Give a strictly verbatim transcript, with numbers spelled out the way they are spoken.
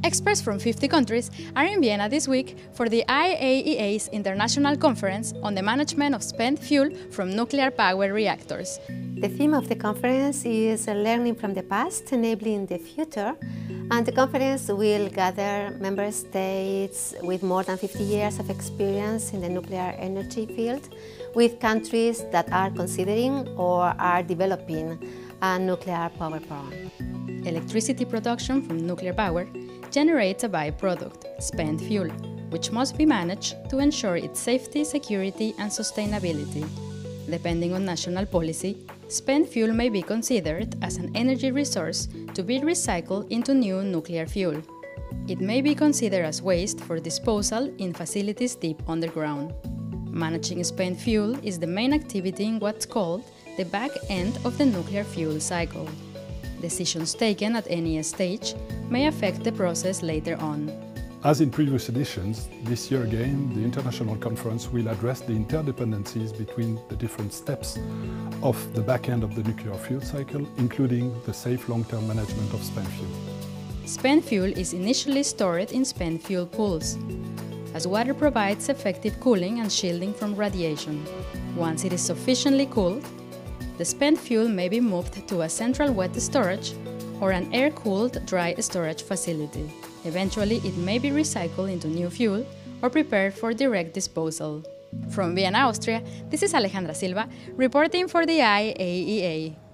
Experts from fifty countries are in Vienna this week for the I A E A's International Conference on the Management of Spent Fuel from Nuclear Power Reactors. The theme of the conference is Learning from the Past, Enabling the Future, and the conference will gather member states with more than fifty years of experience in the nuclear energy field, with countries that are considering or are developing a nuclear power program. Electricity production from nuclear power generates a byproduct, spent fuel, which must be managed to ensure its safety, security and sustainability. Depending on national policy, spent fuel may be considered as an energy resource to be recycled into new nuclear fuel. It may be considered as waste for disposal in facilities deep underground. Managing spent fuel is the main activity in what's called the back end of the nuclear fuel cycle. Decisions taken at any stage may affect the process later on. As in previous editions, this year again, the International Conference will address the interdependencies between the different steps of the back end of the nuclear fuel cycle, including the safe long-term management of spent fuel. Spent fuel is initially stored in spent fuel pools, as water provides effective cooling and shielding from radiation. Once it is sufficiently cooled, the spent fuel may be moved to a central wet storage or an air-cooled dry storage facility. Eventually, it may be recycled into new fuel or prepared for direct disposal. From Vienna, Austria, this is Alejandra Silva, reporting for the I A E A.